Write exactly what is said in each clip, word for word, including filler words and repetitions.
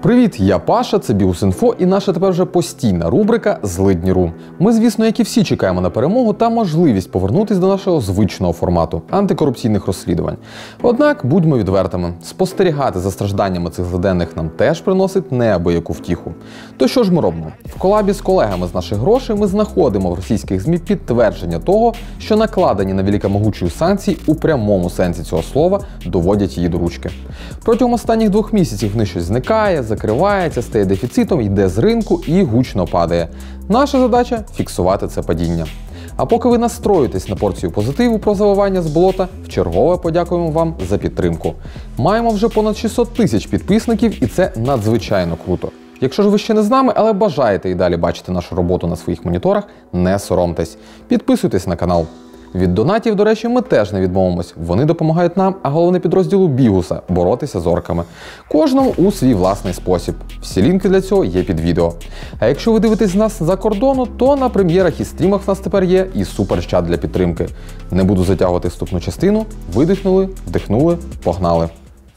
Привіт, я Паша, це Бігус.Інфо і наша тепер вже постійна рубрика «Злидні.ру». Ми, звісно, як і всі, чекаємо на перемогу та можливість повернутися до нашого звичного формату – антикорупційних розслідувань. Однак, будьмо відвертими, спостерігати за стражданнями цих злиденних нам теж приносить неабияку втіху. То що ж ми робимо? В колабі з колегами з наших грошей ми знаходимо в російських ЗМІ підтвердження того, що накладені на великомогучу санкції у прямому сенсі цього слова доводять її до ручки. Протягом останніх двох місяців в них щось зникає, закривається, стає дефіцитом, йде з ринку і гучно падає. Наша задача – фіксувати це падіння. А поки ви настроїтесь на порцію позитиву про завивання з болота, вчергове подякуємо вам за підтримку. Маємо вже понад шістсот тисяч підписників і це надзвичайно круто. Якщо ж ви ще не з нами, але бажаєте і далі бачити нашу роботу на своїх моніторах, не соромтесь. Підписуйтесь на канал. Від донатів, до речі, ми теж не відмовимось. Вони допомагають нам, а головне підрозділу Бігуса, боротися з орками. Кожному у свій власний спосіб. Всі лінки для цього є під відео. А якщо ви дивитесь нас за кордону, то на прем'єрах і стрімах в нас тепер є і суперчат для підтримки. Не буду затягувати вступну частину. Видихнули, вдихнули, погнали.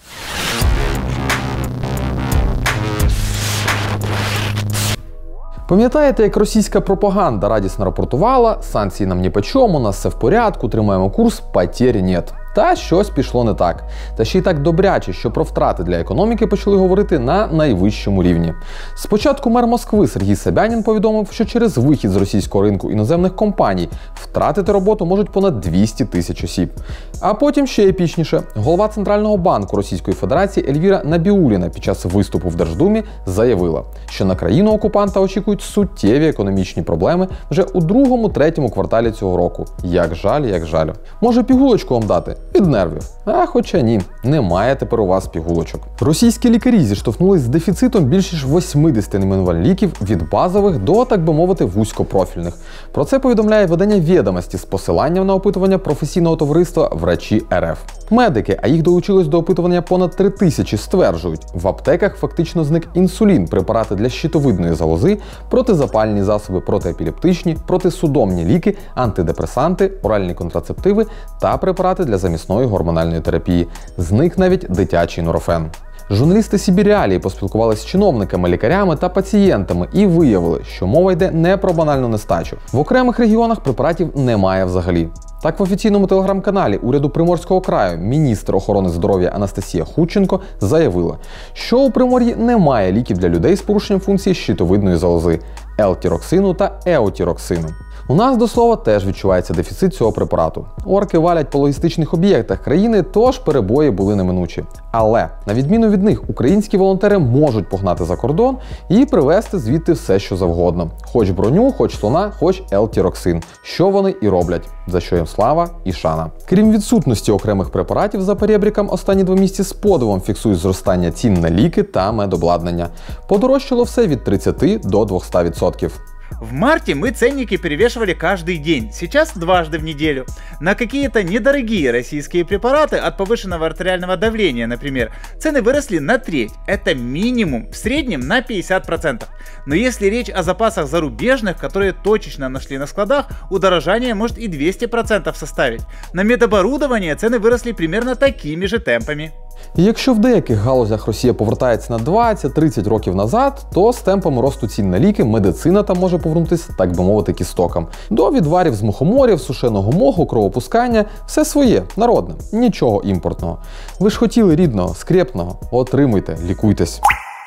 Пам'ятаєте, як російська пропаганда радісно рапортувала, санкції нам ні по чому, у нас все в порядку, тримаємо курс, потері нет. Та щось пішло не так. Та ще й так добряче, що про втрати для економіки почали говорити на найвищому рівні. Спочатку мер Москви Сергій Собянін повідомив, що через вихід з російського ринку іноземних компаній втратити роботу можуть понад двісті тисяч осіб. А потім ще епічніше. Голова Центрального банку Російської Федерації Ельвіра Набіуліна під час виступу в Держдумі заявила, що на країну-окупанта очікують суттєві економічні проблеми вже у другому-третьому кварталі цього року. Як жаль, як жаль. Може пігулочку вам дати? Від нервів. А хоча ні, немає тепер у вас пігулочок. Російські лікарі зіштовхнулись з дефіцитом більш ніж восьмидесяти найменувань ліків від базових до, так би мовити, вузькопрофільних. Про це повідомляє видання «Відомості» з посиланням на опитування професійного товариства «Врачі РФ». Медики, а їх долучилось до опитування понад три тисячі, стверджують, в аптеках фактично зник інсулін, препарати для щитовидної залози, протизапальні засоби, протиепілептичні, протисудомні ліки, антидепресанти, оральні контрацептиви та препарати для замісної гормональної терапії. Зник навіть дитячий нурофен. Журналісти Сібіріалії поспілкувалися з чиновниками, лікарями та пацієнтами і виявили, що мова йде не про банальну нестачу. В окремих регіонах препаратів немає взагалі. Так, в офіційному телеграм-каналі уряду Приморського краю міністр охорони здоров'я Анастасія Худченко заявила, що у Примор'ї немає ліків для людей з порушенням функції щитовидної залози – L-тіроксину та еотіроксину. У нас, до слова, теж відчувається дефіцит цього препарату. Орки валять по логістичних об'єктах країни, тож перебої були неминучі. Але, на відміну від них, українські волонтери можуть погнати за кордон і привезти звідти все, що завгодно. Хоч броню, хоч слона, хоч L-тіроксин. Що вони і роблять. За що їм слава і шана. Крім відсутності окремих препаратів за перебріком, останні два місяці з подивом фіксують зростання цін на ліки та медобладнання. Подорожчало все від тридцяти до двохсот відсотків. В марте мы ценники перевешивали каждый день, сейчас дважды в неделю. На какие-то недорогие российские препараты от повышенного артериального давления, например, цены выросли на треть. Это минимум, в среднем на пятьдесят процентов. Но если речь о запасах зарубежных, которые точечно нашли на складах, удорожание может и двести процентов составить. На медоборудование цены выросли примерно такими же темпами. І якщо в деяких галузях Росія повертається на двадцять-тридцять років назад, то з темпами росту цін на ліки медицина там може повернутися, так би мовити, к істокам. До відварів з мухоморів, сушеного моху, кровопускання – все своє, народне, нічого імпортного. Ви ж хотіли рідного, скрепного, отримуйте, лікуйтесь.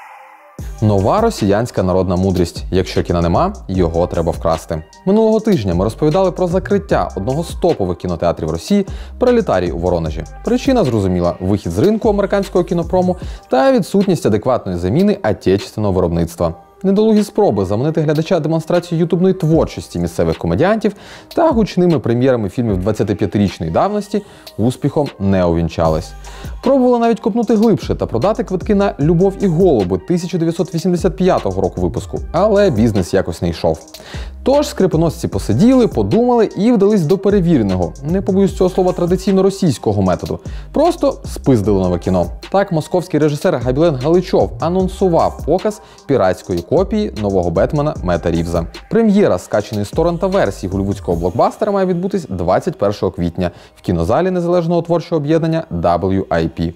Нова росіянська народна мудрість. Якщо кіна нема, його треба вкрасти. Минулого тижня ми розповідали про закриття одного з топових кінотеатрів Росії «Пролетарій» у Воронежі. Причина зрозуміла – вихід з ринку американського кінопрому та відсутність адекватної заміни отечественного виробництва. Недолугі спроби заманити глядача демонстрацією ютубної творчості місцевих комедіантів та гучними прем'єрами фільмів двадцятип'ятирічної давності успіхом не увінчались. Пробували навіть копнути глибше та продати квитки на «Любов і голуби» тисяча дев'ятсот вісімдесят п'ятого року випуску, але бізнес якось не йшов. Тож скрипоносці посиділи, подумали і вдались до перевіреного, не побоюсь цього слова, традиційно російського методу. Просто спиздили нове кіно. Так московський режисер Габілен Галичов анонсував показ піратської копії нового Бетмена Мета Рівза. Прем'єра скаченої з торрента версії голлівудського блокбастера має відбутись двадцять першого квітня в кінозалі незалежного творчого об'єднання дабл ю ай пі.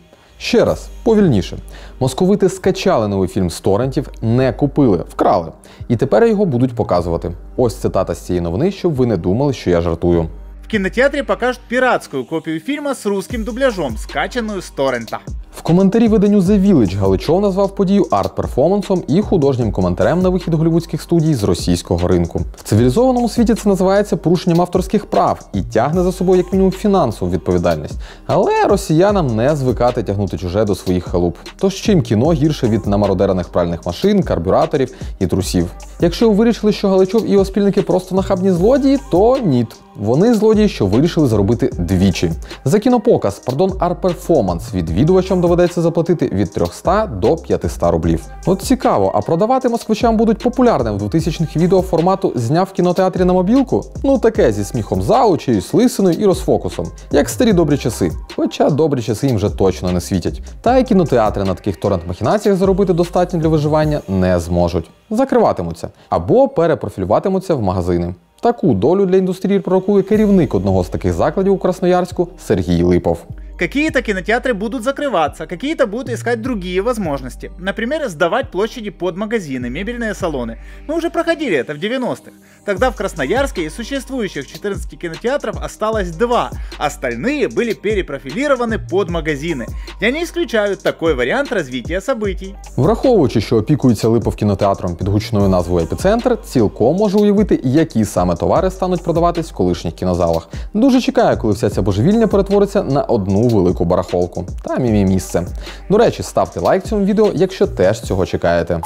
Ще раз, повільніше. Московити скачали новий фільм з торрентів, не купили, вкрали. І тепер його будуть показувати. Ось цитата з цієї новини, щоб ви не думали, що я жартую. В кинотеатре покажут пиратскую копию фильма с русским дубляжом, скачанную с торрента. В коментарі виданню The Village Галичов назвав подію арт-перформансом і художнім коментарем на вихід голлівудських студій з російського ринку. В цивілізованому світі це називається порушенням авторських прав і тягне за собою як мінімум фінансову відповідальність. Але росіянам не звикати тягнути чуже до своїх халуп. Тож чим кіно гірше від намародерених пральних машин, карбюраторів і трусів? Якщо ви вирішили, що Галичов і його спільники просто нахабні злодії, то ні. Вони злодії, що вирішили заробити двічі. За кінопоказ, пардон, арт-перформанс відвідувачам доведеться заплатити від трьохсот до п'ятисот рублів. От цікаво, а продавати москвичам будуть популярним в двохтисячних відео формату «Зняв в кінотеатрі на мобілку»? Ну таке, зі сміхом залу, чиюсь лисиною і розфокусом. Як старі добрі часи. Хоча добрі часи їм вже точно не світять. Та й кінотеатри на таких торрент-махінаціях заробити достатньо для виживання не зможуть. Закриватимуться. Або перепрофілюватимуться в магазини. Таку долю для індустрії пророкує керівник одного з таких закладів у Красноярську Сергій Липов. Какие-то кинотеатры будут закрываться, какие-то будут искать другие возможности. Например, сдавать площади под магазины, мебельные салоны. Мы уже проходили это в девяностых. Тогда в Красноярске из существующих четырнадцати кинотеатров осталось два. Остальные были перепрофилированы под магазины. Я не исключаю такой вариант развития событий. Враховуючи, що опікується Липов кінотеатром під гучною назвою «Епіцентр», цілком може уявити, які саме товари стануть продаватись в колишніх кінозалах. Дуже чекаю, коли вся ця божевільня перетвориться на одну велику барахолку. Там і мій місце. До речі, ставте лайк цьому відео, якщо теж цього чекаєте.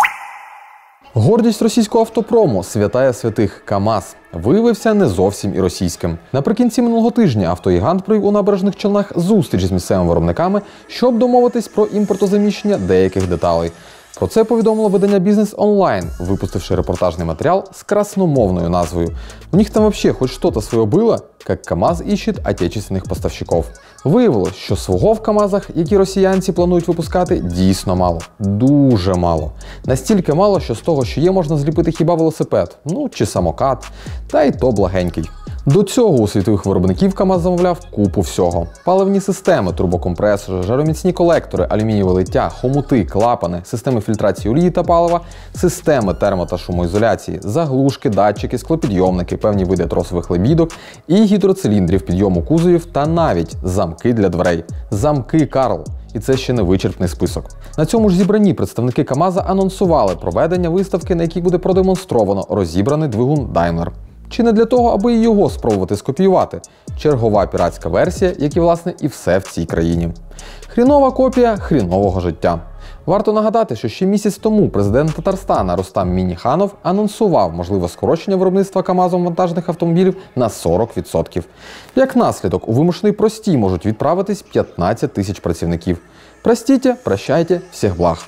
Гордість російського автопрому, святая святих КАМАЗ, виявився не зовсім і російським. Наприкінці минулого тижня автогігант провів у Набережних Челнах зустріч з місцевими виробниками, щоб домовитись про імпортозаміщення деяких деталей. Про це повідомило видання Бізнес Онлайн, випустивши репортажний матеріал з красномовною назвою. У них там вообще хоть что-то своє було, як КАМАЗ іщить отечественних поставщиків. Виявилось, що свого в КАМАЗах, які росіянці планують випускати, дійсно мало. Дуже мало. Настільки мало, що з того, що є, можна зліпити хіба велосипед, ну чи самокат, та й то благенький. До цього у світових виробників КАМАЗ замовляв купу всього. Паливні системи, турбокомпресори, жароміцні колектори, алюмінієве лиття, хомути, клапани, системи фільтрації олії та палива, системи термо- та шумоізоляції, заглушки, датчики, склопідйомники, певні види тросових лебідок і гідроциліндрів підйому кузовів та навіть замки для дверей. Замки Карл. І це ще не вичерпний список. На цьому ж зібранні представники КАМАЗа анонсували проведення виставки, на якій буде продемонстровано розібраний двигун Daimler. Чи не для того, аби його спробувати скопіювати? Чергова піратська версія, як і, власне, і все в цій країні. Хрінова копія хрінового життя. Варто нагадати, що ще місяць тому президент Татарстана Рустам Мінниханов анонсував можливе скорочення виробництва КАМАЗом вантажних автомобілів на сорок відсотків. Як наслідок, у вимушений простій можуть відправитись п'ятнадцять тисяч працівників. Простіть, прощайте, всіх благ.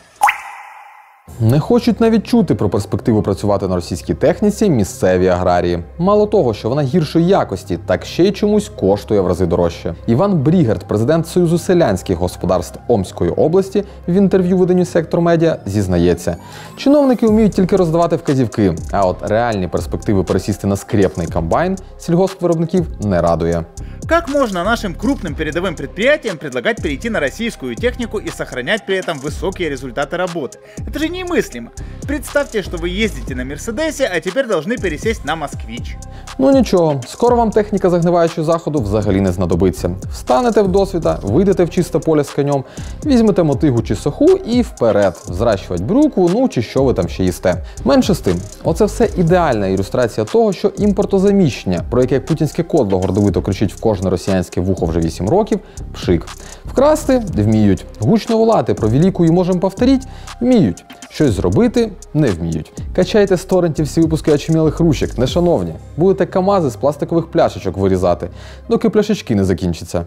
Не хочуть навіть чути про перспективу працювати на російській техніці місцеві аграрії. Мало того, що вона гіршої якості, так ще й чомусь коштує в рази дорожче. Іван Брігерт, президент Союзу селянських господарств Омської області, в інтерв'ю виданню «Сектор Медіа» зізнається. Чиновники вміють тільки роздавати вказівки, а от реальні перспективи пересісти на скрепний комбайн сільгоспвиробників не радує. Как можно нашим крупным передовым предприятиям предлагать перейти на российскую технику и сохранять при этом высокие результаты работы? Это же немыслимо. Представьте, что вы ездите на Мерседесе, а теперь должны пересесть на Москвич. Ну нічого, скоро вам техніка загниваючого заходу взагалі не знадобиться. Встанете в досвіта, вийдете в чисте поле з конем, візьмете мотигу чи соху і вперед, взращувати брюкву, ну чи що ви там ще їсте. Менше з тим, оце все ідеальна ілюстрація того, що імпортозаміщення, про яке путінське кодло гордовито кричить в кожне росіянське вухо вже вісім років, пшик. Вкрасти – вміють. Гучно волати про велику і можемо повторити – вміють. Щось зробити – не вміють. Качайте з торрентів всі випуски очумілих ручок, нешановні. Будете КАМАЗи з пластикових пляшечок вирізати, доки пляшечки не закінчаться.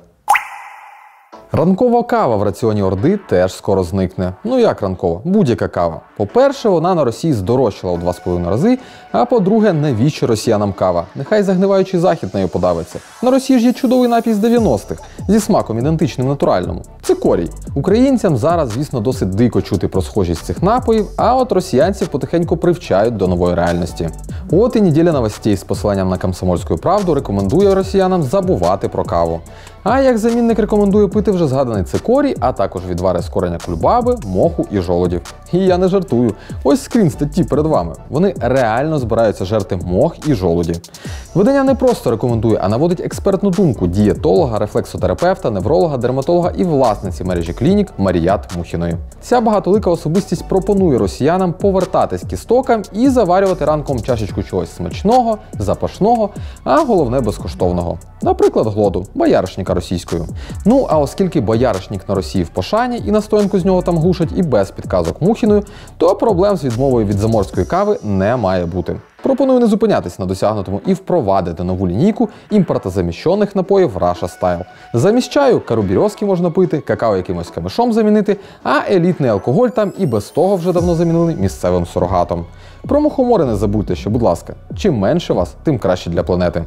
Ранкова кава в раціоні Орди теж скоро зникне. Ну як ранкова? Будь-яка кава. По-перше, вона на Росії здорожчала у два з половиною рази, а по-друге, навіщо росіянам кава? Нехай загниваючий захід нею подавиться. На Росії ж є чудовий напій з дев'яностих, зі смаком ідентичним натуральному. Цикорій. Українцям зараз, звісно, досить дико чути про схожість цих напоїв, а от росіянців потихеньку привчають до нової реальності. От і неділя новостей з посиланням на Комсомольську правду рекомендує росіянам забувати про каву. А як замінник рекомендує пити вже згаданий цикорій, а також відвари з кореня кульбаби, моху і жолудів. І я не жартую. Ось скрін статті перед вами. Вони реально збираються жерти мох і жолуді. Видання не просто рекомендує, а наводить експертну думку дієтолога, рефлексотерапевта, невролога, дерматолога і власниці мережі клінік Маріят Мухіної. Ця багатолика особистість пропонує росіянам повертатись к істокам і заварювати ранком чашечку чогось смачного, запашного, а головне безкоштовного. Наприклад, глоду, бояришника російською. Ну, а оскільки бояришник на Росії в пошані і настоянку з нього там глушать і без підказок Мухіною, то проблем з відмовою від заморської кави не має бути. Пропоную не зупинятись на досягнутому і впровадити нову лінійку імпортозаміщених напоїв Russia Style. Замість чаю кару-бірьозки можна пити, какао якимось камишом замінити, а елітний алкоголь там і без того вже давно замінили місцевим сурогатом. Про мухомори не забудьте, що, будь ласка, чим менше вас, тим краще для планети.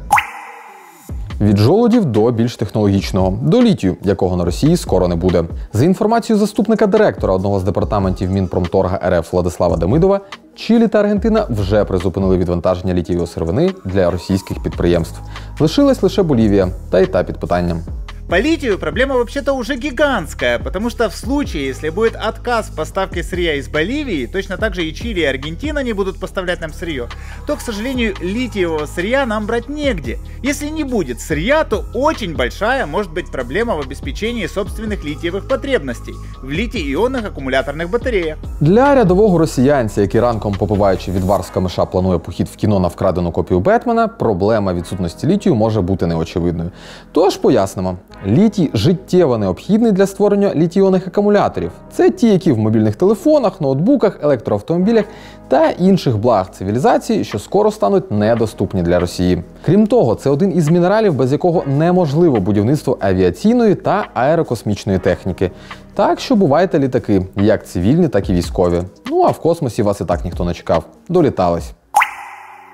Від жолудів до більш технологічного, до літію, якого на Росії скоро не буде. За інформацією заступника директора одного з департаментів Мінпромторга РФ Владислава Демидова, Чилі та Аргентина вже призупинили відвантаження літієвої сировини для російських підприємств. Лишилась лише Болівія, та й та під питанням. По литию проблема вообще-то уже гигантская, потому что в случае, если будет отказ в поставке сырья из Боливии, точно так же и Чили и Аргентина не будут поставлять нам сырье, то, к сожалению, литиевого сырья нам брать негде. Если не будет сырья, то очень большая может быть проблема в обеспечении собственных литиевых потребностей в литий-ионных аккумуляторных батареях. Для рядового росіянця, який ранком, попиваючи відвар з камиша, планує похід в кіно на вкрадену копію Бетмена, проблема відсутності літію може бути неочевидною. Тож пояснимо. Літій життєво необхідний для створення літій-іонних акумуляторів. Це ті, які в мобільних телефонах, ноутбуках, електроавтомобілях та інших благ цивілізації, що скоро стануть недоступні для Росії. Крім того, це один із мінералів, без якого неможливо будівництво авіаційної та аерокосмічної техніки. Так що бувайте літаки, як цивільні, так і військові. Ну а в космосі вас і так ніхто не чекав. Долітались.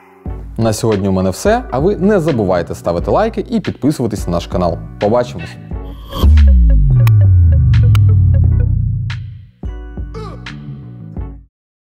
На сьогодні у мене все, а ви не забувайте ставити лайки і підписуватись на наш канал. Побачимось!